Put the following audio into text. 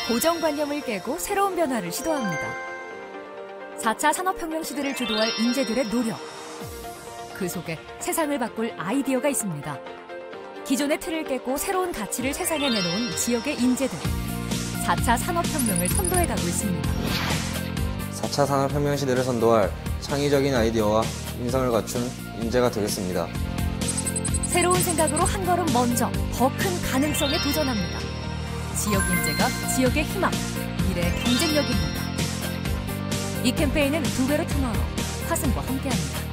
고정관념을 깨고 새로운 변화를 시도합니다. 4차 산업혁명 시대를 주도할 인재들의 노력. 그 속에 세상을 바꿀 아이디어가 있습니다. 기존의 틀을 깨고 새로운 가치를 세상에 내놓은 지역의 인재들. 4차 산업혁명을 선도해가고 있습니다. 4차 산업혁명 시대를 선도할 창의적인 아이디어와 인성을 갖춘 인재가 되겠습니다. 새로운 생각으로 한 걸음 먼저 더 큰 가능성에 도전합니다. 지역 인재가 지역의 희망, 미래의 경쟁력입니다. 이 캠페인은 두 배로 투모로우, 화승과 함께합니다.